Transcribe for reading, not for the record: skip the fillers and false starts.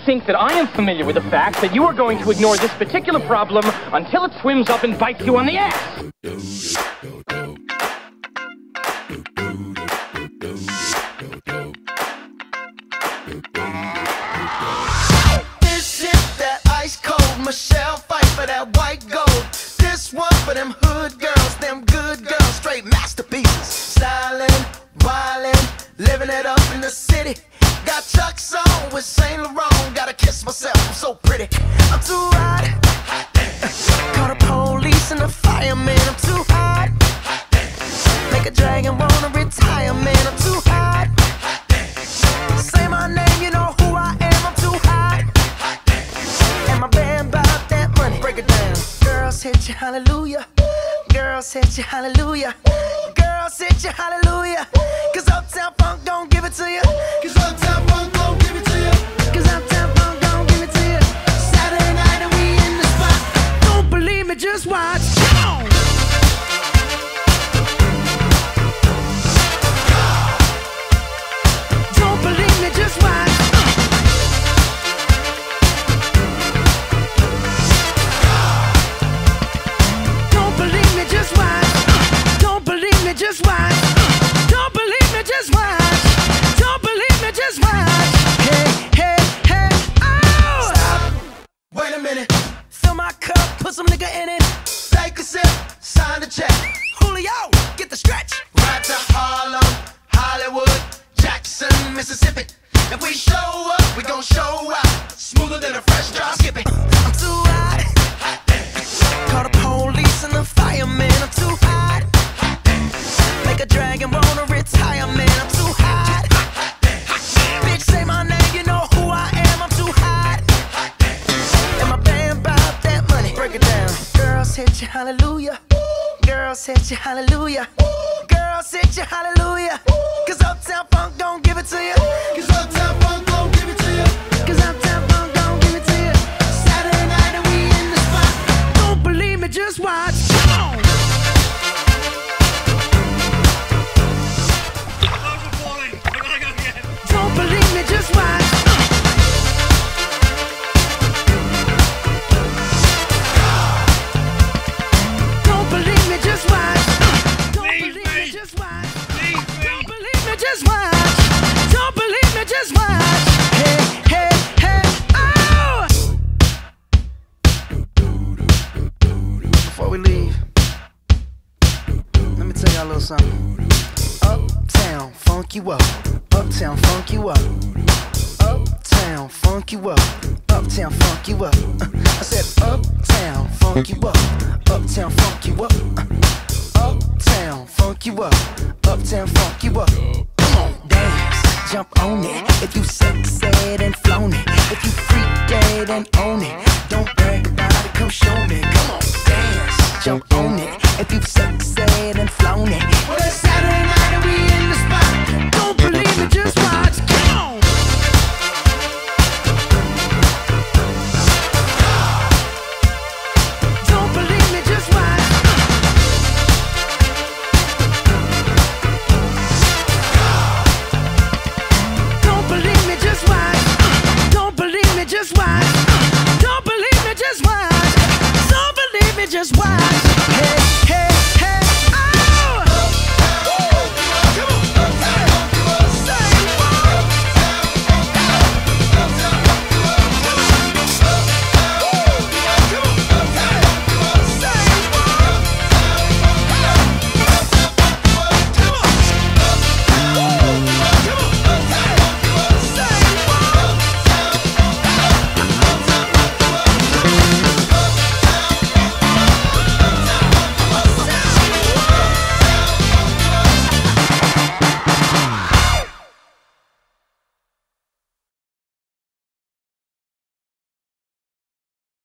think that I am familiar with the fact that you are going to ignore this particular problem until it swims up and bites you on the ass. This is that ice cold Michelle fight for that white gold. This one for them hood girls, them good girls, straight masterpieces. Stylin', wildin', living it up in the city. Got Chuck's on with Saint Laurent. Gotta kiss myself, I'm so pretty. I'm too hot. Call the police and the fireman. I'm too hot. Make a dragon wanna retire, man. I'm too hot. Say my name, you know who I am. I'm too hot. And my band bought that money. Break it down. Girls hit you, hallelujah. Girls hit you, hallelujah. Girls hit you, hallelujah. Cause Uptown Funk don't give it to you. Cause Uptown Funk don't give it to you. Cause Uptown Funk don't give it to you. Saturday night and we in the spot. Don't believe me, just watch. Come on. Don't believe me, just watch. Don't believe me, just watch. Don't believe me, just watch. Don't believe me, just watch. Don't believe me, just watch. Hey, hey, hey, oh! Stop. Wait a minute. Fill my cup, put some nigga in it. Take a sip, sign the check. Julio, get the stretch. Right to Harlem, Hollywood, Jackson, Mississippi. If we show up, we gon' show out. Smoother than a fresh drop. Skip it. I'm too hot. Call the police and the fireman. I'm too hot. Make a dragon wanna retire, man. I'm too hot. Bitch, say my name, you know who I am. I'm too hot. And my band bought that money. Break it down. Girls hit you, hallelujah. Girls hit you, hallelujah. Girls hit you, hallelujah. Cause Uptown Funk don't give it to you. Cause Uptown Funk don't give it to you. Cause Uptown Funk don't give it to you. Saturday night and we in the spot. Don't believe me, just watch. Come on. Don't believe me, just watch. Don't believe me, just watch. Don't believe me, just watch. Don't believe me, just watch. Don't believe me, just watch. Hey, hey, hey, oh! Before we leave, let me tell y'all a little something. Uptown, funk you up. Uptown, funk you up. Uptown, funk you up. Uptown, funk you up. I said uptown, funk you up. Uptown, funk you up. Uptown, funk you up. Uptown, funk you up. Come on, dance, jump on it. If you sexed and flown it. If you freak dead and own it. Don't brag about it, come show me. Come on, dance, jump on it. If you sexed and flown it.